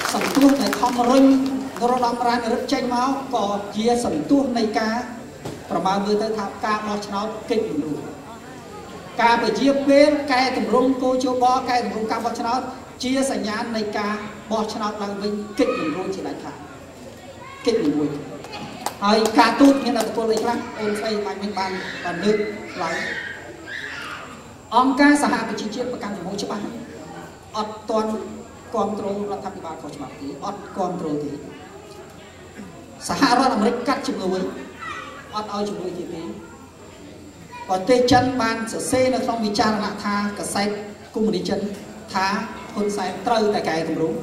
សន្ទុះដែលខំរុញរដំរានរឹតចេញមកក៏ជាសន្ទុះនៃការប្រមាណមើលទៅថាការបោះឆ្នោតកិច្ចមិនរួចការប្រជាពេលកែតម្រង់គោជបកែតម្រង់ការបោះឆ្នោតជាសញ្ញាណនៃការបោះឆ្នោតឡើងវិញកិច្ចមិនរួចជាដាច់ខាតកិច្ចមិនរួចហើយការទូតមានអត្ថប្រយោជន៍អីខ្លះអូនស្អីបាច់មិនបានលើកឡើងអង្គការសហប្រជាជាតិប្រកាន់ជំនួយច្បាស់អត់ទាន់គ្រប់គ្រងរដ្ឋាភិបាលខុសច្បាប់ទេអត់គ្រប់គ្រងទេសហរដ្ឋអាមេរិកកាត់ជំនួយអត់ឲ្យជំនួយទៀតទេប្រទេសចិនបានសរសេរនៅក្នុងវិចារណថាកាសែតកុម្មុយនីសចិនថាហ៊ុនសែនត្រូវតែកែតម្រង់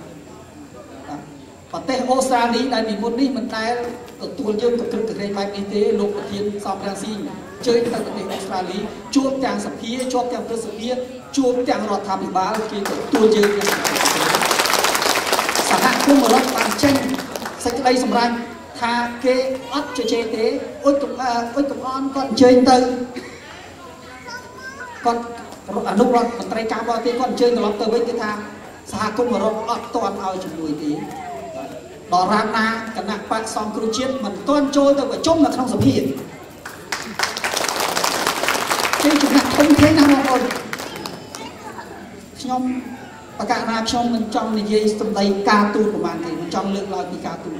ប្រទេសអូស្ត្រាលីដែលពីមុននេះមិនដែលទទួលយើងកក្រឹកកក្រែងបែបនេះទេលោកប្រធានសំរងស៊ីជើញទៅប្រទេសអូស្ត្រាលីជួបទាំងសភាជួបទាំងព្រឹទ្ធសភាជួបទាំងរដ្ឋាភិបាលគេទទួលយើងយ៉ាងសហគមន៍អឺរ៉ុបបានចេញសេចក្តីសម្រេចថាគេអត់ជជែកទេអ៊ុចកំអនគាត់អញ្ជើញទៅគាត់អនុរដ្ឋមន្ត្រីការបរទេសគាត់អញ្ជើញត្រឡប់ទៅវិញគឺថាសហគមន៍អឺរ៉ុបអត់ទាន់ឲ្យជំនួយទេដល់រានណាគណៈបកសង្គ្រោះជាតិមិនទាន់ចូលទៅប្រជុំនៅក្នុងសភាជាចំណុចធំធេងណាស់បងប្អូនខ្ញុំបកណាខ្ញុំមិនចង់និយាយសម្ដីការទូតប្រហែលទេមិនចង់លើកឡើងពីការទូត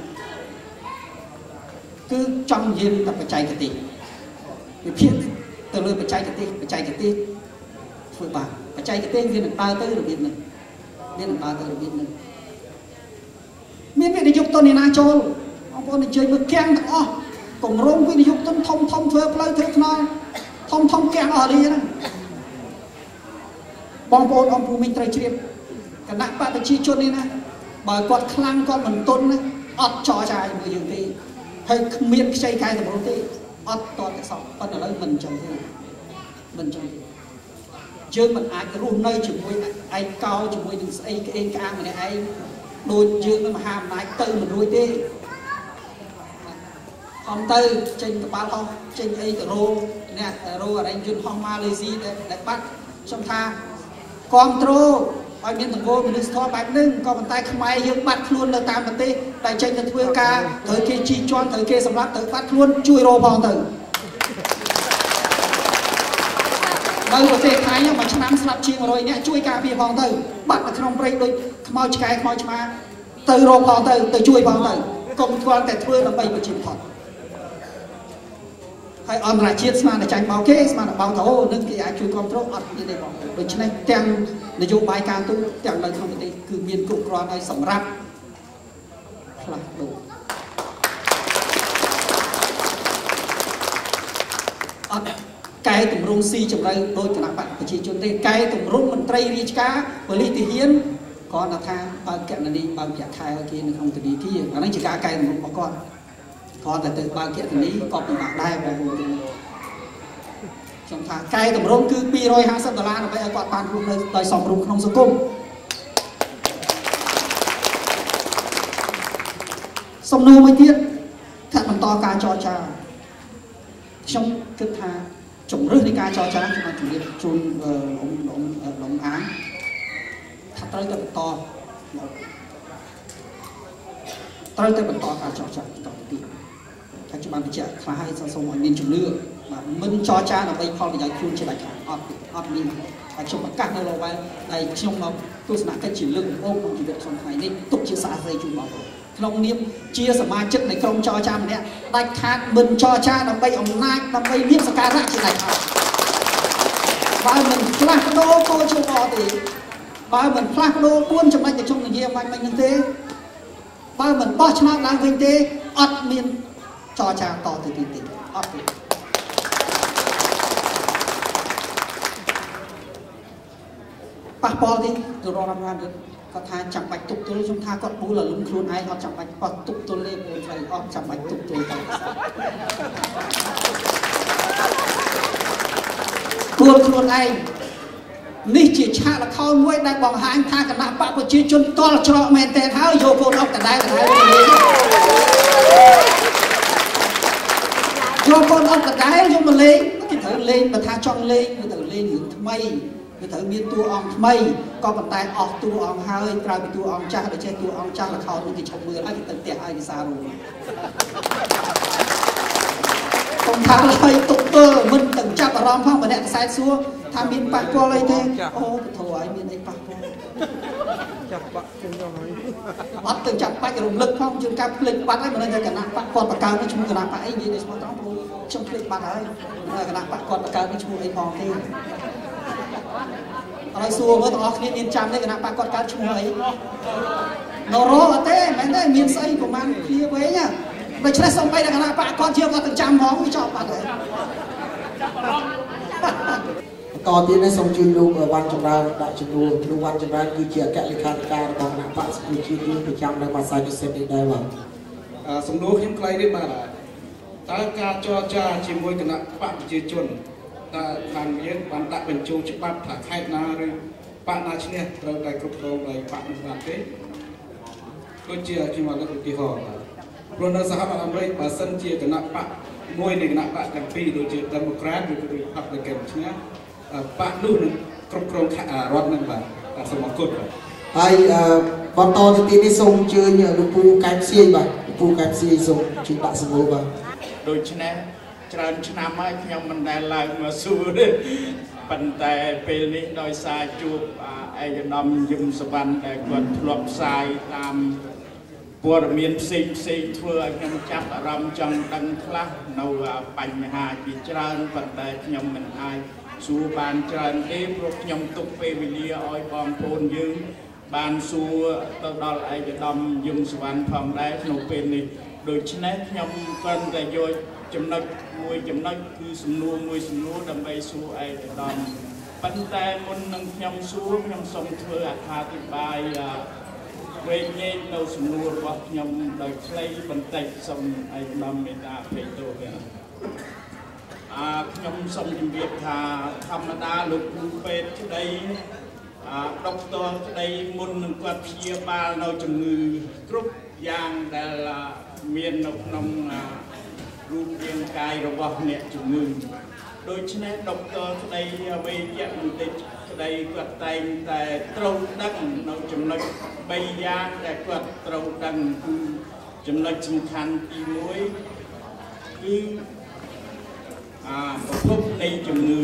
គឺចង់និយាយតែបច្ចេកទេសវិភាគទៅលើបច្ចេកទេសធ្វើបានបច្ចេកទេសវានឹងដើរទៅរបៀបនេះមានវិនិយោគទុនឯណាចូលបងប្អូនអញ្ជើញមើលគាំងទាំងអស់គម្រោងវិនិយោគទុនធំធ្វើផ្លូវធ្វើថ្នល់ធំគាំងអស់នេះហ្នឹងបងប្អូនអង្គភូមិត្រូវជ្រាបគណៈបព្វជិជននេះណាបើគាត់ខ្លាំងគាត់មិនទុនណាអត់ចរចាជាមួយយើងទេហើយគ្មានខ្ចីកាយតម្រូវទេអត់តតែសោះប៉ុន្តែឥឡូវមិនអញ្ចឹងទេយើងមិនអាចរស់នៅជាមួយឯកោជាមួយនឹងស្អីក្អេងក្អាងម្នាក់ឯងដូចយើងនឹងមហាអំណាចទៅមិនរួចទេខំទៅចេញកប៉ាល់ហោះចេញអីទៅរោអ្នករោអរិញយន្តហោះម៉ាឡេស៊ីដែលបាត់ខ្ញុំថាគ្រប់គ្រងឲ្យមានតង្កូលមនុស្សធម៌បែបហ្នឹងក៏ប៉ុន្តែខ្មែរយើងបាត់ខ្លួននៅតាមប្រទេសតែចេញទៅធ្វើការត្រូវគេជីជន់ត្រូវគេសម្លាប់ត្រូវបាត់ខ្លួនជួយរោផងទៅនៅប្រទេសថៃមួយឆ្នាំស្លាប់ជាង100នាក់ជួយការពារផងទៅបាត់នៅក្នុងព្រៃដូចខ្មោចឆ្កែខ្មោចឆ្មាទៅរកផងទៅជួយផងទៅកុំស្គាល់តែធ្វើដើម្បីប្រជាធិបតេយ្យហើយអន្តរជាតិស្មានតែចាញ់បោកគេស្មានតែបោកទៅអូនឹងគេអាចជួយគ្រប់គ្រងអត់មានទេបងដូច្នេះទាំងនយោបាយការទូតទាំងនៅក្នុងប្រទេសគឺមានគ្រប់គ្រាន់ហើយសម្រាប់ផ្លាស់ប្ដូរអត់កែតម្រង់ស៊ីជម្រៅដោយគណៈបកប្រជាជនទេកែតម្រង់មន្ត្រីរាជការប៉ូលីសទាហានគាត់ថាបើកណនីបើប្រាក់ខែឲ្យគេនៅក្នុងធនាគារអានេះជាការកែតម្រង់របស់គាត់គាត់តែទៅបើកណនីក៏ពិបាកដែរបងប្អូនខ្ញុំថាកែតម្រង់គឺ$250ដើម្បីឲ្យគាត់បានរស់នៅដោយសមរម្យក្នុងសង្គមសំណួរមួយទៀតថាបន្តការចរចាខ្ញុំគិតថាជំរឿននៃការចរចាខ្ញុំបានជម្រាបជូនលោកអាងថាត្រូវតែបន្តការចរចាបន្តទៀតតែខ្ញុំបានបញ្ជាក់ខ្លះឲ្យសូមឲ្យមានជំនឿបាទមិនចរចាដើម្បីផលប្រយោជន៍ខ្លួនជាដាច់ខាតអត់មានហើយខ្ញុំប្រកាសនៅ Lowell ដែលខ្ញុំមកទស្សនកិច្ចជាលើកដំបូងក្នុងជីវិតខ្ញុំថ្ងៃនេះទុកជាសាស្ត្រីជូនបងប្អូនក្នុងនាមជាសមាជិកនៃក្រុមចរចាម្នាក់ដាច់ខាតមិនចរចាដើម្បីអំណាចដើម្បីមានសក្ការៈជាដាច់ខាតបើមិនផ្លាស់ប្ដូរគោលជបទេបើមិនផ្លាស់ប្ដូរ4ចំណុចដែលខ្ញុំនិយាយបាញ់មិញហ្នឹងទេបើមិនបោះឆ្នោតឡើងវិញទេអត់មានចរចាតទៅទៀតទេអត់ទេប៉ះពាល់ទេទៅរករដ្ឋាភិបាលគាត់ថាចាំបាច់ទុកទល់ខ្ញុំថាគាត់ពូលលំខ្លួនឯងអត់ចាំបាច់ប៉ះទុកទល់ទេបងស្រីអត់ចាំបាច់ទុកទល់ទៅគួរខ្លួនឯងនេះជាឆាកល្ខោនមួយដែលបង្ហាញថាគណៈបកប្រជាជនតល់ច្រកមែនទេហើយយកកូនអុកដដែលយកកូនអុកដដែលយកមកលេងគេត្រូវលេងបើថាចង់លេងទៅលេងរឿងថ្មីវាត្រូវមានតួអង្គថ្មីក៏ប៉ុន្តែអស់តួអង្គហើយក្រៅពីតួអង្គចាស់ដូចជាតួអង្គចាស់រខោនគេឈប់មើលហើយគេទៅផ្ទះហើយគេសាររួមកុំថាឲ្យទុកទល់មិនទាំងចាប់អារម្មណ៍ផងម្នាក់ខ្សែសួរថាមានប៉ះពាល់អីទេអូពធឲ្យមានអីប៉ះពាល់ចាប់បាក់ចឹងទៅហើយអត់ទៅចាប់បាច់រំលឹកផងជួនកាលភ្លេចបាត់ហើយមិនដឹងថាគណៈបកគាត់បកកើតនេះឈ្មោះគណៈបកអីនិយាយតែឈ្មោះត្រង់ព្រោះខ្ញុំភ្លេចបាត់ហើយគណៈបកគាត់បកកើតនេះឈ្មោះអីផងទេហើយសួរមើលទាំងអស់គ្នាមានចាំទេគណៈបកគាត់កើតឈ្មោះអីនរោអត់ទេមែនទេមានស្អីប្រហែលឃ្លាវែងដូច្នេះសូម្បីតែគណៈបកគាត់ជាគាត់ទៅចាំហ្មងវាចប់បាត់ហើយតទៀតនេះសូមជួយលោកវ៉ាន់ចម្រើនដាក់ចំនួនលោកវ៉ាន់ចម្រើនគឺជាអគ្គលេខាធិការរបស់គណៈបកសង្គមជាតិប្រចាំនៅភាសាពិសេសនេះដែរបាទសំណួរខ្ញុំខ្លីនេះបាទតើការចរចាជាមួយគណៈបកប្រជាជនតើខាងយើងបានដាក់បញ្ចូលច្បាប់ថាខេត្តណាឬបកណាឈ្នះត្រូវតែគ្រប់គ្រងដោយបកនោះបានទេដូចជាខ្ញុំបានលើកឧទាហរណ៍បាទព្រោះនៅសហរដ្ឋអាមេរិកបើសិនជាគណៈបកមួយនៃគណៈបកទាំងពីរដូចជា Democrat ឬ Republican ឈ្នះបកនោះនឹងគ្រប់គ្រងរដ្ឋនឹងបាទសូមអរគុណបាទហើយបន្តទៅទៀតនេះសូមអញ្ជើញលោកពូកែបសៀយបាទលោកពូកែបសៀយសូមជួយដាក់សំណួរបាទដូច្នេះច្រើនឆ្នាំហើយខ្ញុំមិនដែលឡើងមកសួរទេប៉ុន្តែពេលនេះដោយសារជួបឯកឧត្តមយឹមសវណ្ណដែលគាត់ធ្លាប់ផ្សាយតាមព័ត៌មានផ្សេងធ្វើឲ្យខ្ញុំចាប់អារម្មណ៍ចង់ដឹងខ្លះនៅបញ្ហាជាច្រើនប៉ុន្តែខ្ញុំមិនអាចសួរបានច្រើនទេព្រោះខ្ញុំទុកពេលវេលាឲ្យបងប្អូនយើងបានសួរទៅដល់ឯកឧត្តមយឹមសវណ្ណផងដែរក្នុងពេលនេះដូច្នេះខ្ញុំគ្រាន់តែយកចំណុចមួយចំណុចគឺសំណួរមួយសំណួរដើម្បីសួរឯកឧត្តមប៉ុន្តែមុននឹងខ្ញុំសួរខ្ញុំសូមធ្វើអត្ថាធិប្បាយវែងញែកនៅសំណួររបស់ខ្ញុំដោយខ្លីបន្តិចសូមឯកឧត្តមមេត្តាអភ័យទោសខ្ញុំសូមជម្រាបថាធម្មតាលោកគ្រូពេទ្យក្តីដុកទ័រក្តីមុននឹងគាត់ព្យាបាលនៅជំងឺគ្រប់យ៉ាងដែលមាននៅក្នុងរូបរាងកាយរបស់អ្នកជំងឺដូច្នេះដុកទ័រក្តីវេជ្ជបណ្ឌិតក្តីគាត់តែងតែត្រូវដឹងនៅចំណុច3យ៉ាងដែលគាត់ត្រូវដឹងគឺចំណុចសំខាន់ទី1គឺប្រភពនៃជំងឺ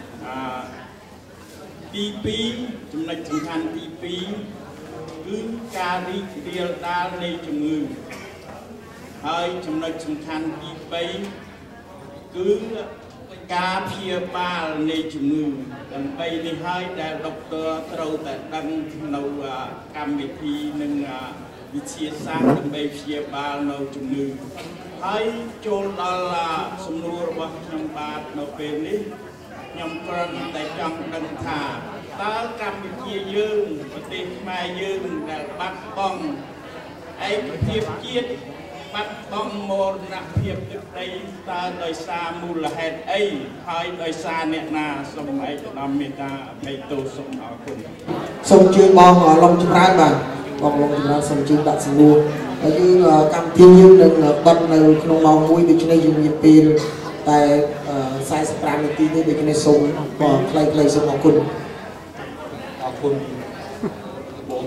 ទី2ចំណុចសំខាន់ទី2គឺការរីករាលដាលនៃជំងឺហើយចំណុចសំខាន់ទី3គឺការព្យាបាលនៃជំងឺដើម្បីនេះហើយដែលដុកទ័រត្រូវតែដឹងនៅកម្មវិធីនិងវិទ្យាសាស្ត្រដើម្បីព្យាបាលនៅជំងឺហើយចូលដល់សំណួររបស់ខ្ញុំបាទនៅពេលនេះខ្ញុំគ្រាន់តែចង់ដឹងថាតើកម្ពុជាយើងប្រទេសខ្មែរយើងដែលបាត់បង់ឯកភាពជាតិបាត់បង់មរណភាពទឹកដីតើដោយសារមូលហេតុអីហើយដោយសារអ្នកណាសូមឯកឧត្តមមេត្តាអភ័យទោសសូមអរគុណសូមជឿបងឡុងចម្រើនបាទបងឡុងចម្រើនសូមជឿដាក់សំណួរហើយយើងកម្មវិធីយើងនឹងបិទនៅក្នុងម៉ោង1ដូច្នេះយើងមានពេលតែ45នាទីទេដូច្នេះសូមបងខ្លីៗសូមអរគុណអរគុណបង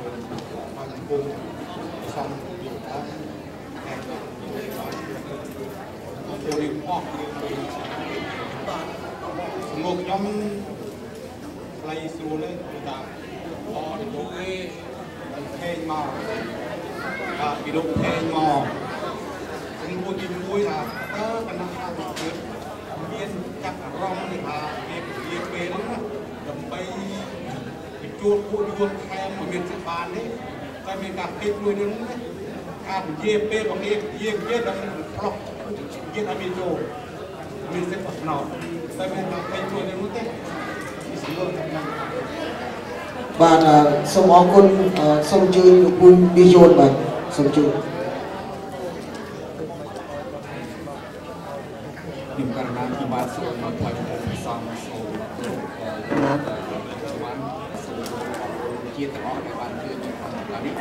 ចូលអស់មកខ្ញុំខ្លីស្រួលទេថាអរលោកអេខេងមកពីលោកខេងមកខ្ញុំគួរទី1ថាតើគណៈកម្មការមានចាត់អារម្មណ៍នេះថាវាពេលហ្នឹងដើម្បីជួលពួកយួនខែមកមានសិទ្ធិបាននេះតែមានការពេកមួយនឹងការពជាពេលរបស់គេជាដល់ប្រុសជាឲ្យមានចូលមានសិទ្ធិបោះឆ្នោតតែមានការពេកមួយនឹងទេពីសំណួរបាទសូមអរគុណសូមជួយលោកពូពីយួនបាទសូមជួយខ្ញុំករណីខ្ញុំបាទសូមថ្លែងអំពីសំសូមជាទាំងអស់ដែលបានជួយចំពោះការនេះ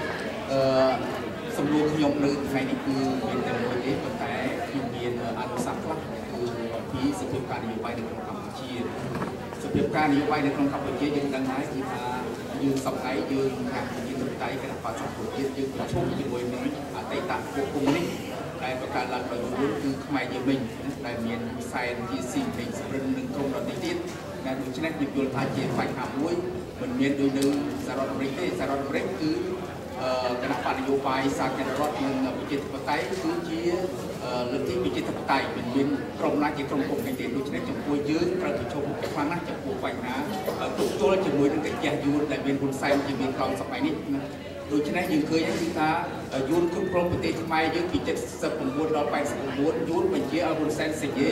សំណួរខ្ញុំនៅថ្ងៃនេះគឺមានតែមួយទេប៉ុន្តែខ្ញុំមានអនុសាសន៍ខ្លះគឺពីសភាពការនយោបាយនៅក្នុងកម្ពុជាស sự việc ca này quay được trong cặp chế dân đang nói thì là dương sòng ấy dương hàng dương thực tay cái là sòng của dân dương chung thì người mình tây tạng của cùng đi đây có cả là đội ngũ từ máy như mình đại miền sai thì xin mình rừng đừng không rồi tí tiết là đối với những điều thay chế phải hàm mũi mình miền đôi nữ Sarah Break cứ cái nào bạn yêu bài sang cái đó mình bị chết vào tay cứ chỉ lựcที่bị chết vào tay mình miền trong này chỉ trong cùng cái tiền đối với trong cuối dưới rồi trong cái khoang này trong cuộc vành há tụt tôi chỉ mới được cái nhà du đại miền quân sai chỉ miền còn sắp này đối với này những khơi chúng ta du cung promประเทศไทยយើងពី79ដល់89យួនបញ្ជាឲ្យហ៊ុនសែនសេច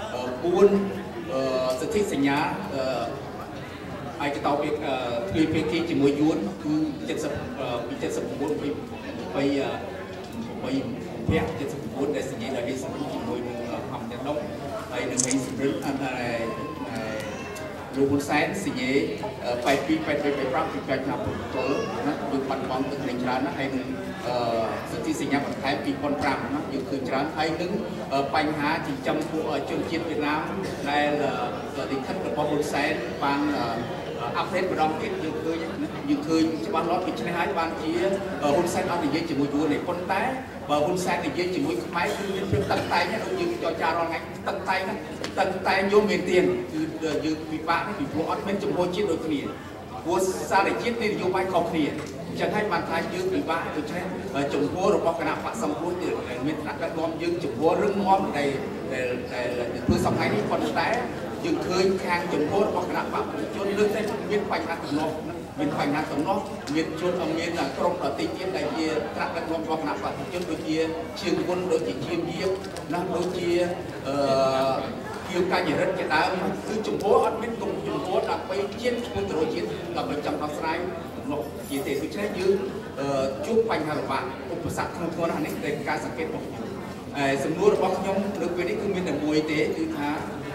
4សិទ្ធិសញ្ញាai cái tàu việc thuê phê kia chỉ mới yến cứ 79 bây phép 79 để sinh là đi sinh chỉ mới hầm nhân đông đây là mấy sinh anh này lưu quân sáng sinh nhé phải prap phải làm tổ nó được bắn bóng từ thành trán nó hay sự thi sinh nhập thái bị con tràm nó được từ trán hay đứng bánh há chỉ trong của chương chiến Việt Nam đây là định khách của quân sáng ban update của đồng kết dương khơi cho ban lót bị chân hái ban chia hôn sen ăn thì dễ chỉ mùi vua này con té và hôn sen thì dễ chỉ mùi máy cứ nhân viên tận tay nhé đâu như cho cha ron ngay tận tay vô miền tiền như bị bạn bị vua ăn bên trong hôi chết đôi kia vua xa để chết nên vô vai không kia chẳng hay bàn thái dương bị bạn được chứ chủng vua rồi có cái nào phát xong vua từ miền Bắc đã gom dương chủng vua rưng ngon này để tôi xong ngay đi con té dương khơi khang chủng vua rồi có cái nào phát chôn lưng đây miền Bắc đã từng ngon miền Bắc đã từng ngon miền chôn ở miền là trong ở tây thiên đại kia các đất ngon có cái nào phát chôn đôi kia chiêm quân đôi chỉ chiêm diệp năm đôi kia nhiều cái gì rất là cứ chủng vua ở bên cùng chủng vua là bay chiến quân đội chiến là bên trong bắc sai một chỉ thể tôi thấy như chúc quanh hàng bạn một sạc không có là để ca sạc kết một sầm núi bóc nhông được về đấy cứ miền là mùi tế từ thá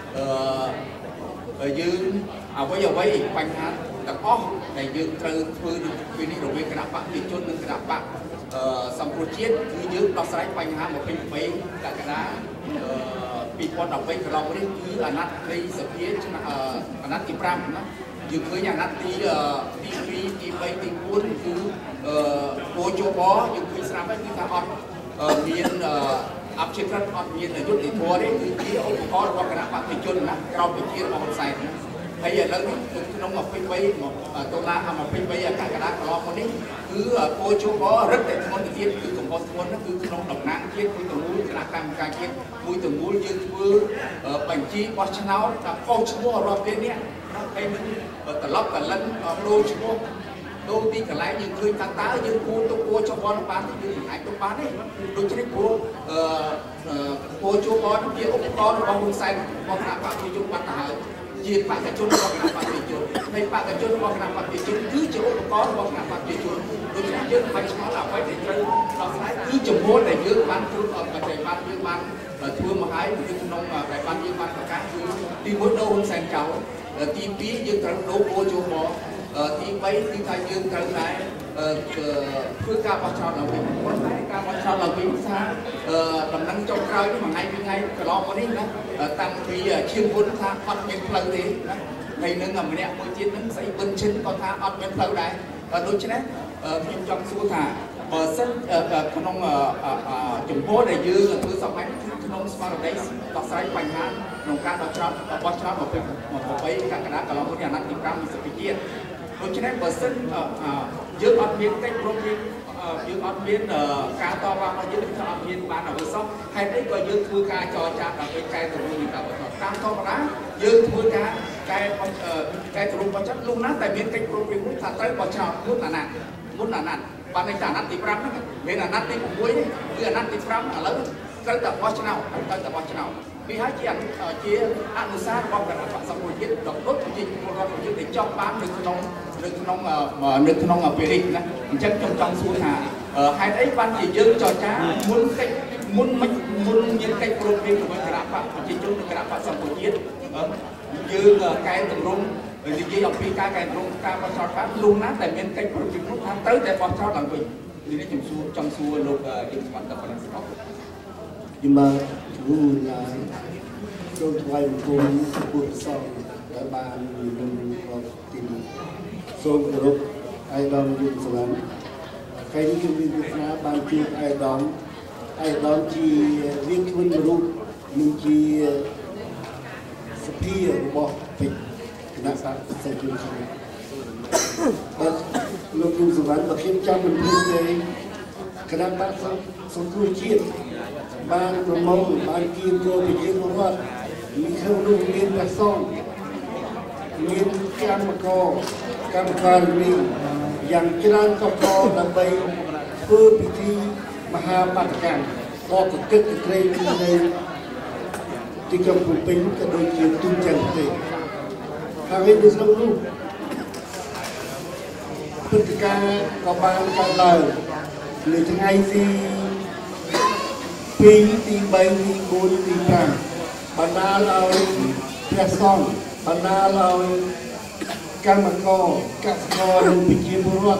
như bây giờ quay quanh hàng tập ó này như từ phương về đi rồi về cái đạp bạn thì chôn lên cái đạp bạn sầm pro chiến cứ như đọc sai quanh hàng một bên mấy cả cái đá bị con đọc bênเราไม่ได้คืออนัตในสเปียชนะอนัตที่พรำนะอยู่เคยอย่างนัตที่ไปที่พูนคือโอโจบออยู่เคยสนามไปคือทางออนมีนอัพเชฟรัตออนมีนยุทธิทัวร์นี่คือที่อุปกรณ์ว่าคณะปฏิจจนะเราไปเชียร์มาคนใส่hay giờ lớn nó ngọc pin bay một tô la mà pin bay cả cái đá cỏ con đấy cứ cô chú có rất là món kia cứ cùng con món nó cứ nó độc nặng kia cứ từ mũi cái cam cà kia mũi từ mũi dương mưa bánh chi qua chân áo là câu chú ở bên bên nhé hay mình từ lóc từ lân đôi chú đôi đi cả lái những người ta tá những cô cho con bán thì những anh tôi bán đấy đôi chân cô chú có nó kia ốc con nó bông xanh con nào bạn thì chúng bắt hại chia bạn cái chôn có cái bạn bị chôn hay bạn cái chôn có cái bạn bị chôn cứ chỗ có cái bạn bị chôn đôi khi chứ phải nó là phải để chơi nó phải cứ chồng bố này dưới ban thương ở cái ban dưới ban thua mà hái nhưng nông mà cái ban dưới ban là cá đi muốn đâu không sang cháu tim bí dương thằng đấu cô chỗ bò tim bay tim thay dương thằng này phương ca bao tròn là vì con cái ca bao tròn là vì sao tầm năng trong cây nhưng mà ngay cái lo có đi nữa tăng vì chiêm quân tha bắt miền phơi thế ngày nữa ngầm nè mới chiến nó sẽ bên chân con tha bắt miền phơi này đôi chân đấy phim trong xua thả sân con ông chủng phố này dư là thứ sáu mấy con ông smart đấy bác sai quanh há nông ca bao tròn một cái đá cả lo có nhà năng tìm cam mình sẽ bị kia đôi chân đấy sân dưới mặt miền cách protein dương ăn miên cá to vào mà dương cho ăn miên bán ở bên sông hay đấy có dương thưa cá cho cha ở bên cây từ luôn cả cá to mà đá dương thưa cá cây từ luôn có chất luôn nát tại miền cách protein cũng thật tới vào trào muốn là nặng bạn này trả nát thì pram đó nên là nát thì cũng muối đấy cứ nát thì pram là lớn tới tập bao nhiêu nào vì hai chị ăn chia ăn từ xa còn là bạn xong rồi giết độc đốt của chị một con của chị để cho bán được nông ở Việt Nam chắc trong xuôi hà hai đấy ban chỉ dương cho cá muốn những cái protein của cái đạm của chị chung cái đạm xong rồi giết dương cái tầm rung rồi chị học phi cái rung ca bao cho phát luôn nát tại bên cái protein nó tham tới để bao cho làm gì thì nó trong xuôi lục những bạn tập là sẽ có nhưng mà là trong thoại cùng cuộc sống ដែលបាននឹងទីនេះសូមគោរពអាយដាមយមសវណ្ណថ្ងៃនេះគឺមានវាសនាបានជួបអាយដាមជាវាគ្មិនរូបនិងជាសភារបស់ពេជ្រគណៈបកសង្គ្រោះជាតិបាទលោកយមសវណ្ណបើខ្ញុំចាំមិនភ្លេចទេគណៈបកសង្គ្រោះជាតិបានប្រមូលបានគៀងគរប្រជាពលរដ្ឋមានក្នុងនោះមានព្រះសង្ឃមានកម្មការនេះយ៉ាងច្រើនកកដើម្បីធ្វើពិធីមហាបាតកម្មដល់កកិតកក្រែងនៅទីក្រុងភ្នំពេញក៏ដូចជាទូទាំងប្រទេសហើយនៅក្នុងនោះព្រឹត្តិការណ៍ក៏បានកើតឡើងនៅថ្ងៃទី2 ទី3 ទី4 ទី5បណ្ដាលឲ្យព្រះសង្ឃបណ្ដាលឲ្យកម្មករកសិករនិងប្រជាពលរដ្ឋ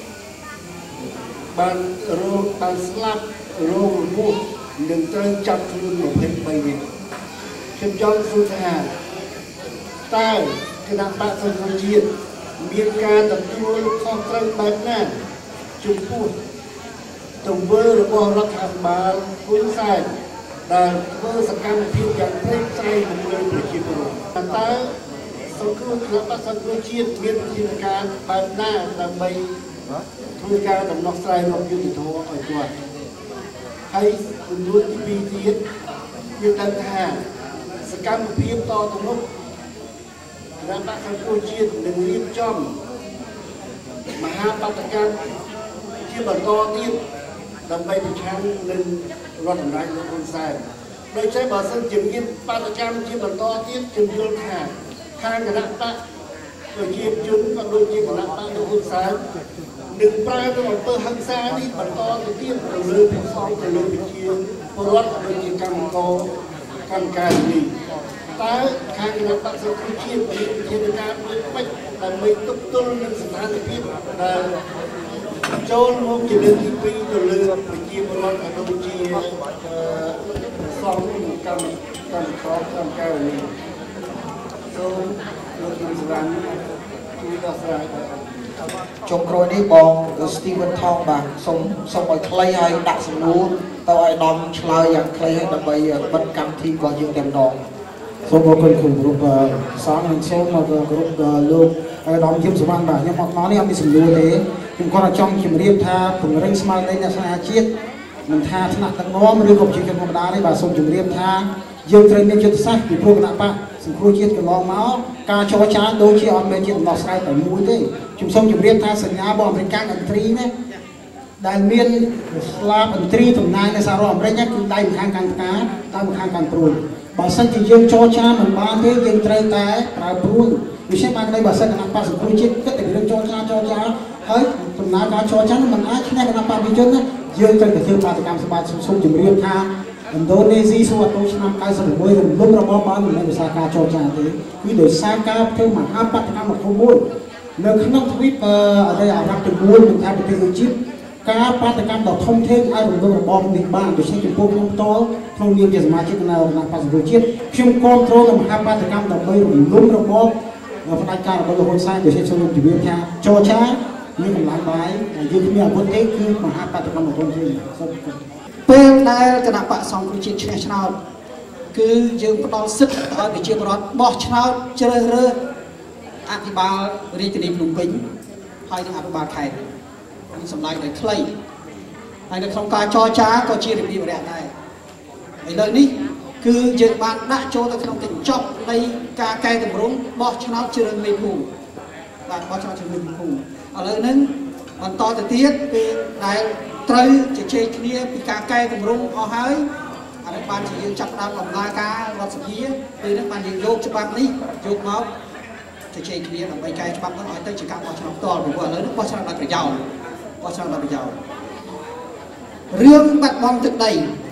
បានស្លាប់រងរបួសនិងត្រូវចាប់ខ្លួន23នាក់ខ្ញុំចង់សួរថាតើគណៈបកសង្គ្រោះជាតិមានការទទួលខុសត្រូវបែបណាចំពោះទង្វើរបស់រដ្ឋាភិបាលហ៊ុនសែនដែលធ្វើសកម្មភាពយ៉ាងព្រៃផ្សៃលើប្រជាពលរដ្ឋតើសង្គ្រោះគណៈបកសង្គ្រោះជាតិមានវិធានការបែបណាដើម្បីធ្វើការដំណោះស្រាយរកយុត្តិធម៌ឲ្យគាត់ហើយចំនួនទី2ទៀតយើងដឹងថាសកម្មភាពតទៅមុខគណៈបកសង្គ្រោះជាតិនឹងរៀបចំមហាបាតកម្មជាបន្តទៀតដើម្បីប្រឆាំងនឹងរដ្ឋអំណាចលោកហ៊ុនសែនដូច្នេះបើសិនជាមានបាតកម្មជាបន្តទៀតខ្ញុំយល់ថាខាងគណៈបកប្រជាជនក៏ដូចជាគណៈបកលោកហ៊ុនសែននឹងប្រើទៅអំពើហិង្សានេះបន្តទៅទៀតទៅលើព្រះសង្ឃទៅលើប្រជាពលរដ្ឋដូចជាកម្មការនេះតើខាងគណៈបកសង្គ្រោះជាតិមានវិធានការមួយម៉េចដើម្បីទប់ទល់នឹងស្ថានភាពដែលចូលមកជាលើកទី2ទៅលើប្រជាពលរដ្ឋក៏ដូចជាសង្ឃនិងកម្មការនេះសូមលោកយមសវណ្ណជួយដោះស្រាយចុងក្រោយនេះបងស្ទីវិនថងបាទសូមឲ្យខ្លីហើយដាក់សំណួរទៅឲ្យដំឆ្លើយយ៉ាងខ្លីហើយដើម្បីបិទកម្មវិធីរបស់យើងតែម្ដងសូមអរគុណគ្រប់សង្ឃនិងសូមអរគុណគ្រប់លោកឲ្យដំយមសវណ្ណបាទខ្ញុំមកនេះអត់មានសំណួរទេខ្ញុំគាត់ចង់ជម្រាបថាពង្រឹងស្មារតីអ្នកស្នេហាជាតិមិនថាថ្នាក់ដឹកនាំឬក៏ប្រជាជនធម្មតាទេបាទសូមជម្រាបថាយើងត្រូវមានយុទ្ធសាស្ត្រពីព្រោះគណៈបកសង្គ្រោះជាតិកន្លងមកការចរចាដូចជាអត់មានជាដំណោះស្រាយតែមួយទេខ្ញុំសូមជម្រាបថាសញ្ញារបស់អាមេរិកអន្តរីណាដែលមានស្លាបអន្តរីតំណាងនៅសហរដ្ឋអាមេរិកគឺដៃម្ខាងកាន់ផ្កាដៃម្ខាងកាន់ព្រួយបើសិនជាយើងចរចាមិនបានទេយើងត្រូវតែប្រើព្រួយដូច្នេះបានន័យបើសិនគណៈបកសង្គ្រោះជាតិគិតតែរឿងចរចាហើយដំណើរការចរចាមិនអាចឈ្នះគណៈបកប្រជាជនទេយើងត្រូវតែធ្វើបាតកម្មសម្បត្តិសូមជម្រាបថាឥណ្ឌូនេស៊ីសូវអត់ចូលឆ្នាំ96រំលំរបស់បានមិនមែនភាសាការចរចាទេគឺដោយសារការធ្វើមហាបាតកម្មមួយនៅក្នុងទ្វីបអារ៉ាប់ទាំង4មិនថាប្រទេសអ៊ីជីបការបាតកម្មដ៏ធំធេងឲ្យរំលំរបស់នេះបានដូច្នេះចំពោះខ្ញុំផ្ទាល់ក្នុងនាមជាសមាជិកគណៈបកសង្គ្រោះជាតិខ្ញុំគ្រប់គ្រងមហាបាតកម្មដើម្បីរំលំរបស់ផ្ដាច់ការរបស់លោកហ៊ុនសែនដូច្នេះសូមជម្រាបថាចរចាមានកម្លាំងបាយយើងគ្មានអាវុធទេគឺមហាបាតកម្មរបស់យើងសូមពេលដែលគណៈបកសង្គ្រោះជាតិឈ្នះឆ្នោតគឺយើងផ្ដល់សិទ្ធិឲ្យប្រជាពលរដ្ឋបោះឆ្នោតជ្រើសរើសអភិបាលរាជធានីភ្នំពេញហើយនិងអភិបាលខេត្តនេះសម្ដែងដោយខ្លីហើយនៅក្នុងការចរចាក៏ជារបៀបរយៈដែរឥឡូវនេះគឺយើងបានដាក់ចូលទៅក្នុងកញ្ចប់នៃការកែតម្រង់បោះឆ្នោតជ្រើសមេភូមិបាទបោះឆ្នោតជ្រើសមេភូមិឥឡូវហ្នឹងបន្តទៅទៀតពេលដែលត្រូវជជែកគ្នាពីការកែតម្រង់អស់ហើយអានេះបានជាយើងចាប់ផ្ដើមដំណើរការរដ្ឋសភាពេលនេះបានយើងយកច្បាប់នេះយកមកជជែកគ្នាដើម្បីកែច្បាប់នោះឲ្យទៅជាការបោះឆ្នោតផ្ទាល់ព្រោះឥឡូវនេះបោះឆ្នោតដោយប្រយោជន៍បោះឆ្នោតដោយប្រយោជន៍រឿងបាត់បង់ទឹកដី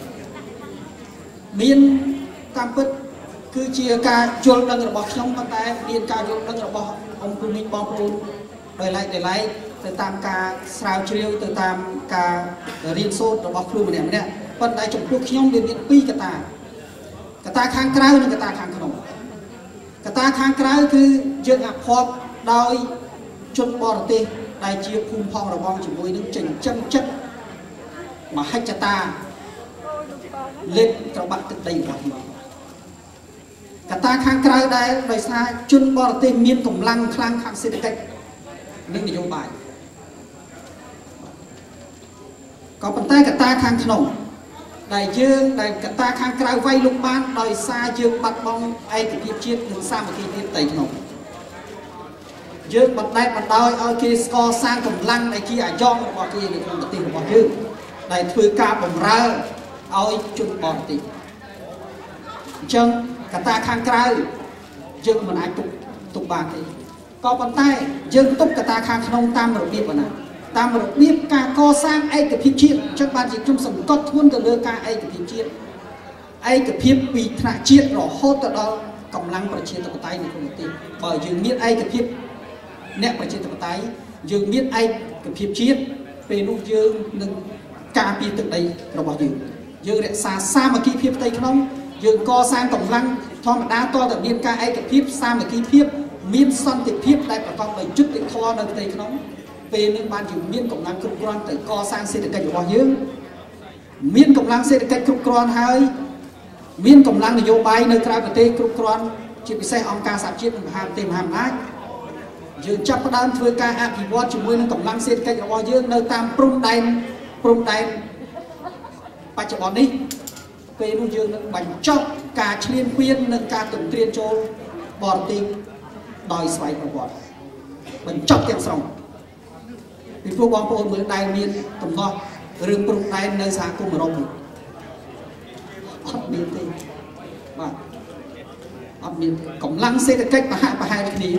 មានតាមពិតគឺជាការយល់ដឹងរបស់ខ្ញុំប៉ុន្តែមានការយល់ដឹងរបស់អង្គពលនេះបងប្អូនដោយឡែកទៅតាមការស្រាវជ្រាវទៅតាមការរៀនសូត្ររបស់គ្រូម្នាក់ប៉ុន្តែចំពោះខ្ញុំវាមាន2កត្តាខាងក្រៅនិងកត្តាខាងក្នុងកត្តាខាងក្រៅគឺយើងអភ័ព្វដោយជនបរទេសដែលជាភូមិផងរបងជាមួយនឹងចិញ្ចឹមចិត្តមហិច្ឆតាលេបត្របាក់ទឹកដីរបស់យើងកត្តាខាងក្រៅដែលដោយសារជនបរទេសមានកម្លាំងខ្លាំងខាងសេដ្ឋកិច្ចនិងនយោបាយក៏ប៉ុន្តែកត្តាខាងក្នុងដែលកត្តាខាងក្រៅវាយលុកបានដោយសារយើងបាត់បង់ឯកភាពជាតិនិងសាមគ្គីភាពផ្ទៃក្នុងយើងបណ្ដែតបណ្ដោយឲ្យគេស្កសាងកម្លាំងដែលជាអាយ៉ងរបស់គេនៅក្នុងប្រទេសរបស់យើងដែលធ្វើការបម្រើឲ្យជនបរទេសអញ្ចឹងកត្តាខាងក្រៅយើងមិនអាចទុកបានទេក៏ប៉ុន្តែយើងទុកកត្តាខាងក្នុងតាមរបៀបណាតាមរបៀបការកសាងឯកភាពជាតិអញ្ចឹងបានជាខ្ញុំសង្កត់ធ្ងន់ទៅលើការឯកភាពជាតិឯកភាពពីថ្នាក់ជាតិរហូតទៅដល់កម្លាំងប្រជាធិបតេយ្យនៅក្នុងប្រទេសបើយើងមានឯកភាពអ្នកប្រជាធិបតេយ្យយើងមានឯកភាពជាតិពេលនោះយើងនឹងការពារទឹកដីរបស់យើងរក្សាសាមគ្គីភាពផ្ទៃក្នុងយើងកសាងកម្លាំងធម្មតាតតែមានការឯកភាពសាមគ្គីភាពមានសន្តិភាពដែលប្រកបដោយយុត្តិធម៌នៅផ្ទៃក្នុងពេលនឹងបានជាមានកម្លាំងគ្រប់គ្រាន់ទៅកសាងសេដ្ឋកិច្ចរបស់យើងមានកម្លាំងសេដ្ឋកិច្ចគ្រប់គ្រាន់ហើយមានកម្លាំងនយោបាយនៅក្រៅប្រទេសគ្រប់គ្រាន់ជាពិសេសអង្គការសហជាតិនិងមហាប្រទេសមហាអំណាចយើងចាប់ផ្ដើមធ្វើការអភិវឌ្ឍជាមួយនឹងកម្លាំងសេដ្ឋកិច្ចរបស់យើងនៅតាមព្រំដែនបច្ចុប្បន្ននេះពេលនោះយើងនឹងបញ្ចប់ការឈ្លានពាននិងការទន្ទ្រានចូលបរទេសដោយស្វ័យប្រវត្តិបញ្ចប់ទាំងស្រុងពីព្រោះបងប្អូនមើលដែលមានកំណត់រឿងព្រំដែននៅសហគមន៍អឺរ៉ុបនេះអត់មានទេបាទអត់មានកម្លាំងសេដ្ឋកិច្ចប្រហាក់ប្រហែលគ្នា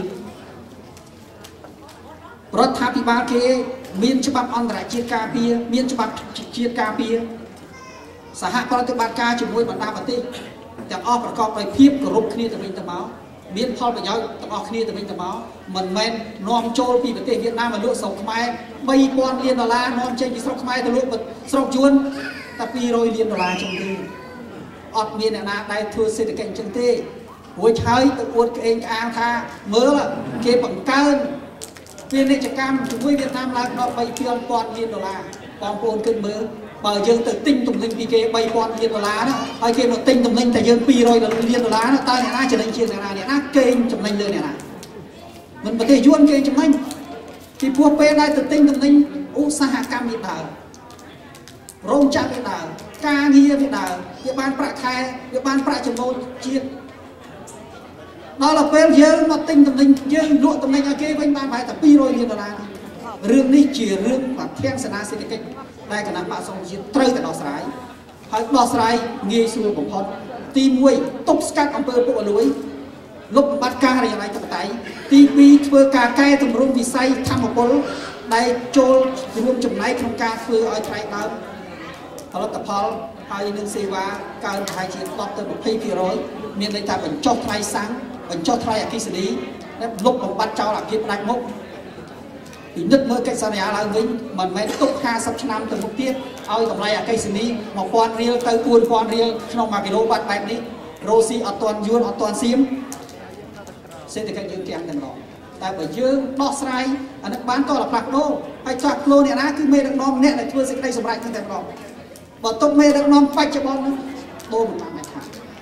រដ្ឋាភិបាលគេមានច្បាប់អន្តរជាតិការពារមានច្បាប់ជាតិការពារសហប្រតិបត្តិការជាមួយបណ្ដាប្រទេសទាំងអស់ប្រកបដោយភាពគោរពគ្នាទៅវិញទៅមកមានផលប្រយោជន៍ទាំងអស់គ្នាទៅវិញទៅមកមិនមែននាំចូលពីប្រទេសវៀតណាមមកលក់ស្រុកខ្មែរ$3000 លាននាំចេញពីស្រុកខ្មែរទៅលក់ស្រុកយួនតែ$200 លានចឹងទេអត់មានអ្នកណាដែលធ្វើសេដ្ឋកិច្ចចឹងទេរួចហើយទៅអួតក្អេងក្អាងថាមើលគេបង្កើនពាណិជ្ជកម្មជាមួយវៀតណាមឡើងដល់$3000 លានបងប្អូនគិតមើលបើយើងទៅទិញទំនិញពីគេ$3000 លានណាហើយគេមកទិញទំនិញតែយើង$200 លានណាតើអ្នកណាចំណេញជាងអ្នកណាគេងចំណេញលើអ្នកណាមិនប្រទេសយួនគេចំណេញពីព្រោះពេលដែលទៅទិញទំនិញឧស្សាហកម្មវាដើររោងចក្រវាដើរការងារវាដើរវាបានប្រាក់ខែវាបានប្រាក់ចំណូលជាតិដល់ពេលយើងមកទិញទំនិញយើងលក់ទំនិញឲ្យគេវិញបានប្រហែលតែ$200 លានរឿងនេះជារឿងប្រធានសេនាសេដ្ឋកិច្ចដែលគណៈបក្សសង្គ្រោះជាតិត្រូវតែដោះស្រាយហើយដោះស្រាយងាយស្រួលបំផុតទី1ទប់ស្កាត់អំពើពុករលួយលុបបំបាត់ការរាយនាយធិបតេយ្យទី2ធ្វើការកែតម្រង់វិស័យធម្មពលដែលចូលរួមចំណែកក្នុងការធ្វើឲ្យថ្លៃដើមផលិតផលហើយនឹងសេវាកើនប្រហែលជា10ទៅ20%មានន័យថាបញ្ចុះថ្លៃសាំងបញ្ចុះថ្លៃអគ្គិសនីและលុបបំបាត់ចោលអភិបដាច់មុខពីនិតមើលកិច្ចសន្យាឡើងវិញមិនមែនទុក50ឆ្នាំទៅមុខទៀតឲ្យតម្លៃអគ្គិសនី$1000 រៀលទៅ$4000 រៀលក្នុង1គីឡូវ៉ាត់បែបនេះរ៉ូស៊ីអត់ទាន់យួនអត់ទាន់សៀមសេដ្ឋកិច្ចយើងទាំងម្ដងតែបើយើងដោះស្រាយអានេះបានតតែផ្លាស់ប្ដូរហើយផ្លាស់ប្ដូរអ្នកណាគឺមេដឹកនាំអ្នកដែលធ្វើសេចក្តីសម្រេចតែម្ដងបើទុកមេដឹកនាំបច្ចុប្បន្ននោះដូរមិនបានអាចថា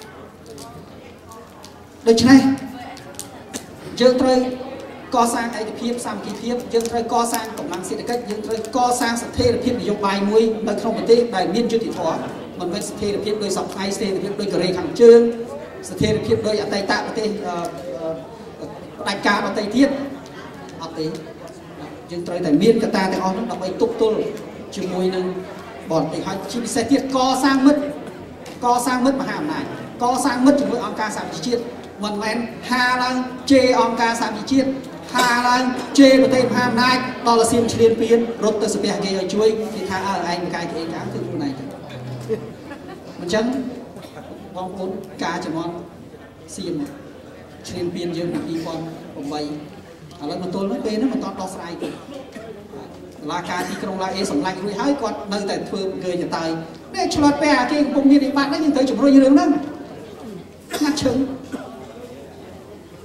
ដូច្នេះយើងត្រូវកសាងឯកភាពសាមគ្គីភាពយើងត្រូវកសាងកម្លាំងសេដ្ឋកិច្ចយើងត្រូវកសាងស្ថិរភាពនយោបាយមួយនៅក្នុងប្រទេសដែលមានយុត្តិធម៌មិនមែនស្ថិរភាពដោយសពថ្ងៃស្ថិរភាពដោយកូរ៉េខាងជើងស្ថិរភាពដោយអតីតប្រទេសផ្ដាច់ការដទៃទៀតអត់ទេយើងត្រូវតែមានកត្តាទាំងអស់នោះដើម្បីទប់ទល់ជាមួយនឹងបរទេសហើយជាពិសេសទៀតកសាងមិត្តមហាអំណាចកសាងមិត្តជាមួយអង្គការសហប្រជាជាតិមិនមែនហាឡើងជេរអង្គការសហប្រជាជាតិហាឡើងជេរប្រទេសមហាអំណាចដល់អាស៊ានឈ្លានពានរត់ទៅស្ពះគេឲ្យជួយគេថាឯងមកកាយគេឯងគឺខ្លួនឯងចឹងអញ្ចឹងបងប្អូនការចំនួនសៀមឈ្លានពានយើងពី2008ឥឡូវមកទល់នោះពេលហ្នឹងមិនតដោះស្រាយទេតុលាការទីក្រុងឡាអេសម្លាញ់រួចហើយគាត់នៅតែធ្វើអង្គើចតើនេះឆ្លត់ពេលអាគេកំពុងមានវិបត្តិហ្នឹងយើងត្រូវជំរុញរឿងហ្នឹងណាត់ឈឹង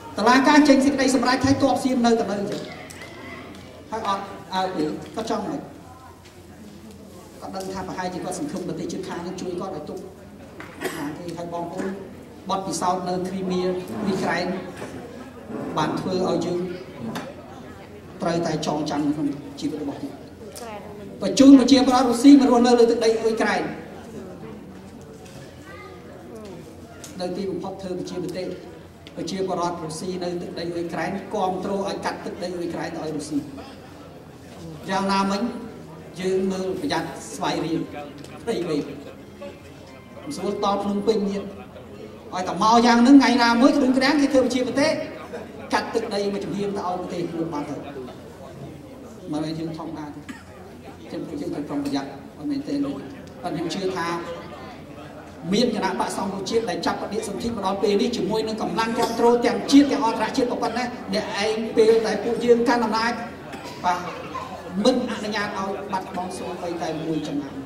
តឡាការចេញសេចក្តីសម្រេចឲ្យតបសៀមនៅតែនៅចឹងហើយអត់អើពីគាត់ចង់មិនគាត់ដឹងថាប្រហែលជាគាត់សង្ឃឹមប្រទេសជិតខាងនឹងជួយគាត់ឲ្យទុកខាងគេឲ្យបងប្អូនបត់ពិសោធន៍នៅគ្រីមៀមីក្រែនបានធ្វើឲ្យយើងត្រូវតែចងចាំក្នុងជីវិតរបស់យើងបញ្ជូនប្រជាប្រដ្ឋរុស្ស៊ីមករស់នៅលើទឹកដីអ៊ុយក្រែននៅទីបំផុតធ្វើប្រជាប្រទេសប្រជាប្រដ្ឋរុស្ស៊ីនៅទឹកដីអ៊ុយក្រែនគ្រប់គ្រងឲ្យកាត់ទឹកដីអ៊ុយក្រែនទៅឲ្យរុស្ស៊ីយ៉ាងណាមិញយើងមើលប្រយ័ត្នស្វ័យរៀងព្រៃវែងមិនស្រួលតភ្នំពេញទៀតឲ្យតែមកយ៉ាងហ្នឹងថ្ងៃណាមួយគ្រឿងក្រាំងគេធ្វើប្រជាប្រទេសកាត់ទឹកដីមួយជំហានទៅឲ្យប្រទេសខ្លួនបានទៅមកវិញយើងធម្មតាទេខ្ញុំពួកយើងត្រូវប្រុងប្រយ័ត្នឲ្យមែនទេប៉ុន្តែខ្ញុំជឿថាមានគណៈបកសង្គ្រោះជាតិដែលចាប់បដិសន្ធិមកដល់ពេលនេះជាមួយនឹងកម្លាំងគ្រប់គ្រងទាំងជាតិទាំងអន្តរជាតិប៉ុណ្ណេះអ្នកឯងពេលតែពួកយើងកាន់អំណាចបាទមិនអនុញ្ញាតឲ្យបាត់បង់សូម្បីតែមួយចំណែក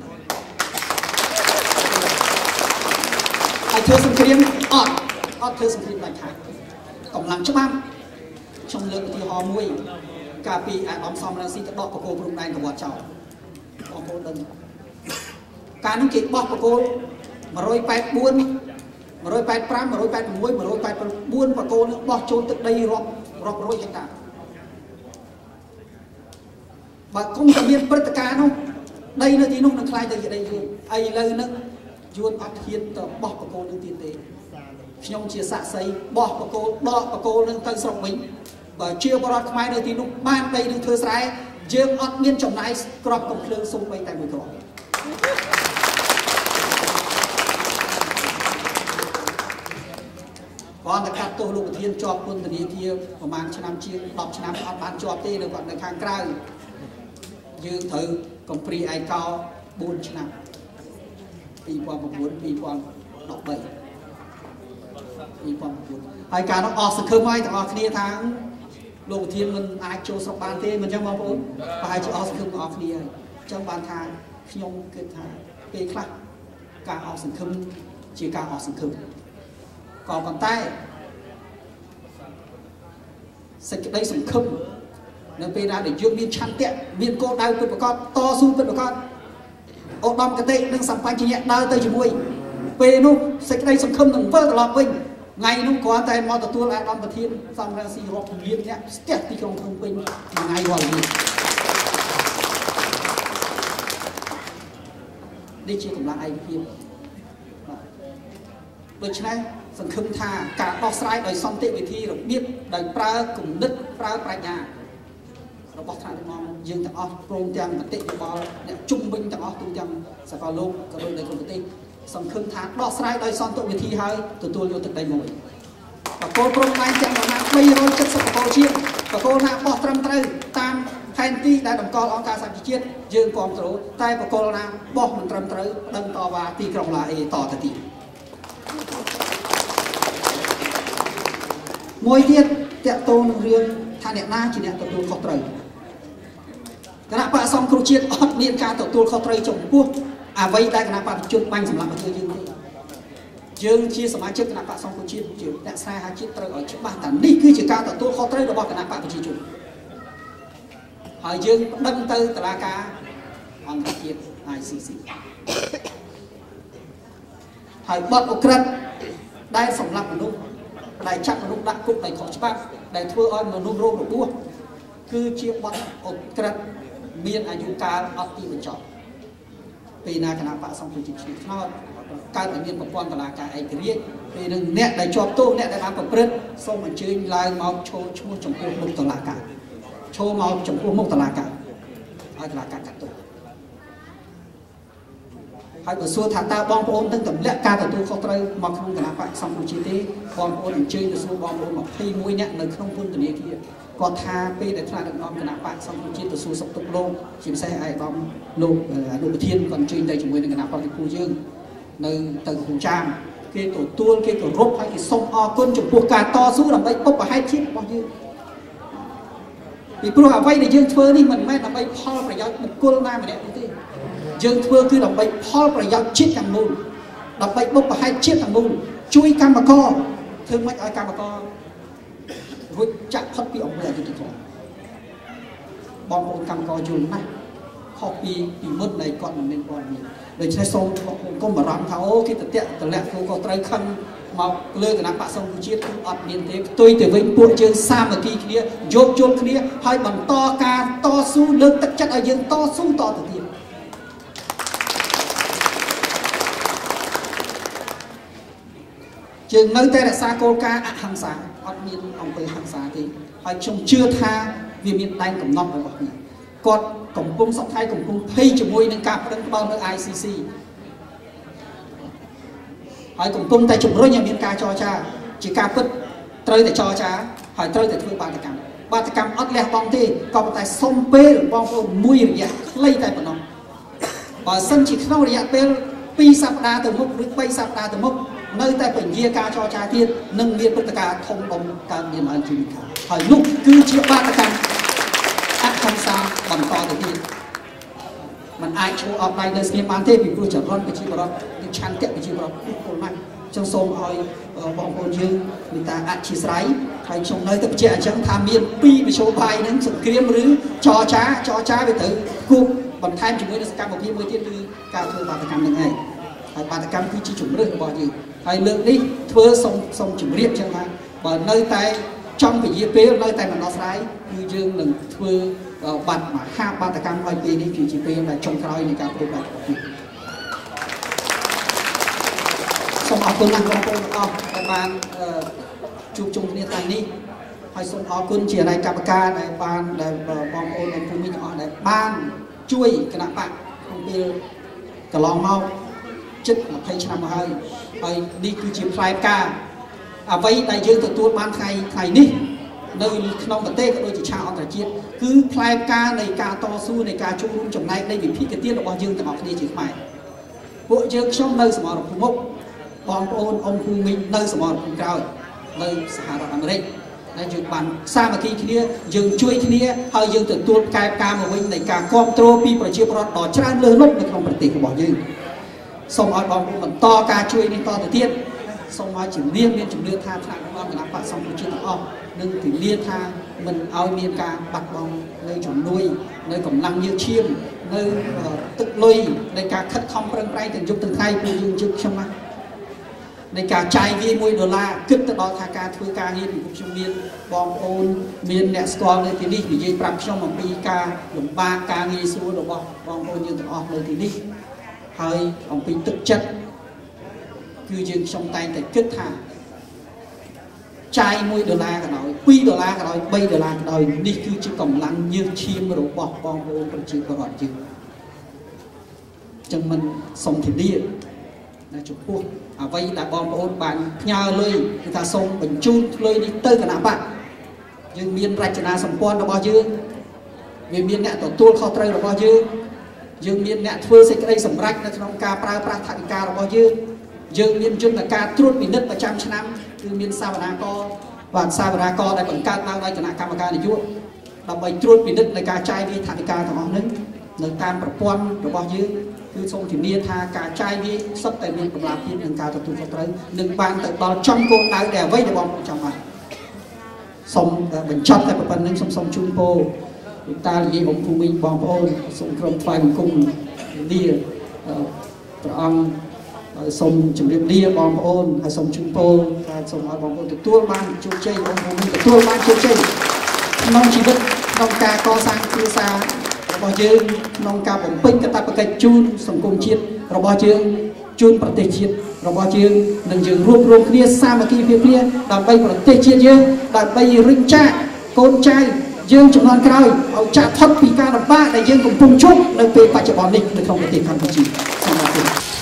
ហើយធ្វើសង្គ្រាមអត់ធ្វើសង្គ្រាមដាច់ខាតកម្លាំងច្បាប់ខ្ញុំលើកឧទាហរណ៍មួយកាលពីអាដាមសំរងស៊ីទៅដកបកគោព្រំដែនទៅវត្តចោលបងប្អូនដឹងកាលនោះគេបោះបកគោ184 185 186 184បកគោនឹងបោះចូលទឹកដីរាប់រយហិកតាបើគុំតែមានព្រឹត្តិការណ៍នោះដីនៅទីនោះនឹងខ្លាយទៅជាដីយួនឥឡូវហ្នឹងយួនអត់ហ៊ានទៅបោះបកគោនឹងទៀតទេខ្ញុំជាសាក្សីបោះបកគោដកបកគោនឹងទៅស្រុកវិញបើជាបរិវត្តខ្មែរនៅទីនោះបានដីនឹងធ្វើស្រែយើងអត់មានចំណាយក្របកំភ្លើងសូម្បីតែមួយគ្រាប់គាត់តែកាត់ទោសលោកប្រធានជាប់ពន្ធនាគារប្រហែលឆ្នាំជាង10ឆ្នាំអត់បានជាប់ទេនៅគាត់នៅខាងក្រៅយើងត្រូវកំព្រីឯកោ4ឆ្នាំ2009 2013ហើយការនោះអស់សង្ឃឹមហើយទាំងអស់គ្នាថាលោកប្រធានមិនអាចចូលស្រុកបានទេមិនចឹងបងប្អូនប្រហែលជាអស់សង្ឃឹមទាំងអស់គ្នាហើយអញ្ចឹងបានថាខ្ញុំគិតថាពេលខ្លះការអស់សង្ឃឹមជាការអស់សង្ឃឹមក៏ប៉ុន្តែសេចក្តីសង្ឃឹមនៅពេលណាដែលយើងមានឆន្ទៈមានគោលដៅពិតប្រាកដតស៊ូពិតប្រាកដឧត្តមគតិនិងសម្បញ្ញៈដើរទៅជាមួយពេលនោះសេចក្តីសង្ឃឹមនឹងវិលត្រឡប់វិញថ្ងៃនោះគ្រាន់តែមកទទួលអាដាមប្រធានសំរងស៊ីរាប់លានអ្នកស្ទះទីក្រុងភ្នំពេញថ្ងៃរាល់នេះនេះជាកម្លាំងឯកភាពដូច្នេះសង្ឃឹមថាការដោះស្រាយដោយសន្តិវិធីរបៀបដោយប្រើគំនិតប្រើប្រាជ្ញារបស់ថ្នាក់ដឹកនាំយើងទាំងអស់ព្រមទាំងមតិយោបល់អ្នកជុំវិញទាំងអស់ទូទាំងសកលលោកក៏ដូចនៅក្នុងប្រទេសសង្ឃឹមថាដោះស្រាយដោយសន្តិវិធីហើយទទួលយកទឹកដីមួយបកគោព្រំដែនទាំងប្រមាណ370បកគោជាងបកគោណាបោះត្រឹមត្រូវតាមផែនទីដែលតម្កល់អង្គការសហជីវជាតិយើងគ្រប់គ្រងតែបកគោណាបោះមិនត្រឹមត្រូវដឹងតវ៉ាទីក្រុងឡាអេតទៅទៀតមួយទៀតតកតងនឹងរឿងថាអ្នកណាជាអ្នកទទួលខុសត្រូវគណៈបកសង្គ្រោះជាតិអត់មានការទទួលខុសត្រូវចំពោះអ្វីដែលគណៈបព្វជិជនបាញ់សម្រាប់ប្រទេសយើងទេយើងជាសមាជិកគណៈបកសង្គ្រោះជាតិជាអ្នកស្នេហាជាតិត្រូវឲ្យច្បាស់ថានេះគឺជាការទទួលខុសត្រូវរបស់គណៈបព្វជិជនហើយយើងប្តឹងទៅតុលាការអង្គការជាតិ ICC ហើយបទឧក្រិដ្ឋដែលសម្លាប់មនុស្សដែលចាប់មនុស្សដាក់គុកដោយខុសច្បាប់ដែលធ្វើឲ្យមនុស្សរងរបួសគឺជាបទឧក្រិដ្ឋមានអាយុកាលអត់ទីបញ្ចប់ពេលណាគណៈបកសង្គ្រោះជាតិឆ្នោតកើតឲ្យមានប្រព័ន្ធតុលាការឯករាជ្យពេលនឹងអ្នកដែលជាប់ទោសអ្នកដែលបានប្រព្រឹត្តសូមអញ្ជើញឡើងមកឈរឈ្មោះចំពោះមុខតុលាការឈរមកចំពោះមុខតុលាការឲ្យតុលាការកាត់ទោសហើយបើសួរថាតើបងប្អូននឹងទម្លាក់ការទទួលខុសត្រូវមកក្នុងគណៈបកសង្គ្រោះជាតិទេបងប្អូនអញ្ជើញទៅសួរបងប្អូន21នាក់នៅក្នុងពន្ធនាគារគាត់ថាពេលដែលថ្នាក់ដឹកនាំគណៈបកសង្គ្រោះជាតិទៅសួរសុខទុក្ខលោកជាពិសេសឯកឧត្តមលោកអនុប្រធានគាត់អញ្ជើញទៅជាមួយនឹងគណៈបកទីគូយើងនៅទៅគូចាមគេទទួលគេគោរពហើយគេសូមអរគុណចំពោះការតស៊ូដើម្បីបុព្វហេតុជាតិរបស់យើងពីព្រោះអ្វីដែលយើងធ្វើនេះមិនមែនដើម្បីផលប្រយោជន៍បុគ្គលណាម្នាក់ទេយើងធ្វើគឺដើម្បីផលប្រយោជន៍ជាតិទាំងមូលដើម្បីបុព្វហេតុជាតិទាំងមូលជួយកម្មករធ្វើម៉េចឲ្យកម្មកររួចចាក់ផុតពីអង្គើអយុធធម៌បងប្អូនកម្មករយល់ណាស់ខុសពីមុននៃគាត់មិនមានព័ត៌មានដូច្នេះសូមកុំបារម្ភថាអូគេតម្លាក់គ្រូក៏ត្រូវខឹងមកលើគណៈបក្សសង្គ្រោះជាតិគឺអត់មានទេផ្ទុយទៅវិញពួកយើងសាមគ្គីគ្នាយោគយល់គ្នាហើយបន្តការតស៊ូលើកទឹកចិត្តឲ្យយើងតស៊ូតទៅទៀតយើងនៅតែរក្សាគោលការណ៍អហិង្សាអត់មានអំពើហិង្សាទេហើយខ្ញុំជឿថាវាមានដែនកំណត់របស់វាគាត់កំពុងសប្តាហ៍កំពុងភ័យជាមួយនឹងការប្រឹងប្រែងនៅ ICC ហើយកំពុងតែជំរុញឲ្យមានការចរចាជាការពិតត្រូវតែចរចាហើយត្រូវតែធ្វើបាតកម្មអត់លះបង់ទេក៏ប៉ុន្តែសុំពេលបងប្អូនមួយរយៈខ្លីតែប៉ុណ្ណោះបើសិនជាក្នុងរយៈពេល2សប្តាហ៍ទៅមុខឬ3សប្តាហ៍ទៅមុខនៅតែពញាការចរចាទៀតនឹងមានព្រឹត្តិការណ៍ធំដុំកើតមានឡើងជាវិខាហើយនោះគឺជាបាតកម្មអហិង្សាបន្តទៅទៀតมันអាចឈ្មោះអត់ដៃនៅស្ងៀមបានទេពីព្រោះចរន្តប្រជាពលរដ្ឋនិងឆន្ទៈប្រជាពលរដ្ឋពលណាស់ចឹងសូមឲ្យបងប្អូនយើងមេត្តាអធិស្ឋានហើយខ្ញុំនៅតែបញ្ជាក់អញ្ចឹងថាមាន2មធ្យោបាយនឹងសង្គ្រាមឬចរចាវាទៅគូបន្ថែមជាមួយនឹងសកម្មភាពមួយទៀតគឺការធ្វើបាតកម្មនឹងឯងហើយបាតកម្មគឺជាជំរឿនរបស់យើងហើយលើកនេះធ្វើសូមជម្រាបចឹងថាបើនៅតែចង់ពជាពេលនៅតែមិនដោះស្រាយគឺយើងនឹងធ្វើបាត់មហាបាតកម្មហើយពេលនេះគឺជាពេលដែលចុងក្រោយនៃការប្រតិបត្តិនេះសូមអរគុណណាស់បងប្អូនទាំងអស់ដែលបានជួបជុំគ្នាថ្ងៃនេះហើយសូមអរគុណជារាយកម្មការដែលបានដែលបងប្អូននៅភូមិទាំងអស់ដែលបានជួយគណៈបកក្នុងពេលកន្លងមកជិត20ឆ្នាំមកហើយនេះគឺជាផ្លែផ្កាអ្វីដែលយើងទទួលបានថ្ងៃនេះនៅក្នុងប្រទេសក៏ដូចជាឆាកអន្តរជាតិគឺផ្លែផ្កានៃការតស៊ូនៃការចូលរួមចំណែកនៃវិភាគទានរបស់យើងទាំងអស់គ្នាជាខ្មែរពួកយើងខ្ញុំនៅសមរភូមិមុខបងប្អូនអង្គភូមិនៅសមរភូមិក្រោយនៅសហរដ្ឋអាមេរិកដែលយើងបានសាមគ្គីគ្នាយើងជួយគ្នាហើយយើងទទួលផ្កាយផ្កាមកវិញនៃការគ្រប់គ្រងពីប្រជាពលរដ្ឋដ៏ច្រើនលើសលប់នៅក្នុងប្រទេសរបស់យើងសូមឲ្យបងប្អូនបន្តការជួយនេះតទៅទៀតសូមឲ្យជំនាញមានជំនឿថាថ្នាក់ដឹកនាំគណៈបក្សសង្គ្រោះជាតិទាំងអស់នឹងធានាថាមិនឲ្យមានការបាត់បង់នៅជំនួយនៅកម្លាំងញើសឈាមនៅទឹកលុយនៃការខិតខំប្រឹងប្រែងទាំងយប់ទាំងថ្ងៃពីយើងជឹកខ្ញុំណានៃការចាយវាយ$1គិតទៅដល់ថាការធ្វើការងារពីខ្ញុំមានបងប្អូនមានអ្នកស្គាល់នៅទីនេះនិយាយប្រាប់ខ្ញុំអំពីការលំបាកការងារស្រួលរបស់បងប្អូនយើងទាំងអស់នៅទីនេះហើយអំពីទឹកចិត្តគឺយើងខ្ញុំតែងតែគិតថាចាយ$1ក៏ដោយ$2ក៏ដោយ$3ក៏ដោយនេះគឺជាកម្លាំងញើសឈាមរបស់បងប្អូនប្រជាពលរដ្ឋយើងចឹងមិនសុំធានាចំពោះអ្វីដែលបងប្អូនបានផ្ញើលុយគឺថាសូមបញ្ជូនលុយនេះទៅគណៈបកយើងមានរចនាសម្ព័ន្ធរបស់យើងវាមានអ្នកទទួលខុសត្រូវរបស់យើងមានអ្នកធ្វើសេចក្តីសម្រេចនៅក្នុងការប្រើប្រាស់ថវិការបស់យើងមានយន្តការត្រួតពិនិត្យប្រចាំឆ្នាំគឺមានសាវនាករដែលបង្កើតឡើងដោយគណៈកម្មការនយោបាយដើម្បីត្រួតពិនិត្យនៃការចាយវាយថវិកាទាំងអស់នេះនៅតាមប្រព័ន្ធរបស់យើងគឺសូមធានាថាការចាយវាយសុទ្ធតែមានកម្លាំងភាពនិងការទទួលខុសត្រូវនឹងបានទៅដល់ចំគោលដៅដែលអ្វីដែលបងប្អូនចង់បានសូមបញ្ចប់តែប៉ុណ្្នឹងសូមជូនពរតានិយាយអង្គភូមិបងប្អូនសូមក្រុមថ្វាយបង្គំលាព្រះអង្គសូមជម្រាបលាបងប្អូនហើយសូមជូនពរថាសូមឲ្យបងប្អូនទទួលបានជោគជ័យអង្គភូមិទទួលបានជោគជ័យក្នុងជីវិតក្នុងការកសាងគ្រួសាររបស់យើងក្នុងការបំពេញកាតព្វកិច្ចជូនសង្គមជាតិរបស់យើងជូនប្រទេសជាតិរបស់យើងនិងយើងរួមគ្នាសាមគ្គីភាពគ្នាដើម្បីប្រទេសជាតិយើងដើម្បីរឹងចាក់កូនចៅយើងជំនាន់ក្រោយឲ្យចាក់ផុតពីការលំបាកដែលយើងកំពុងជួបនៅពេលបច្ចុប្បន្ននេះនៅក្នុងប្រទេសកម្ពុជាសូមអរគុណ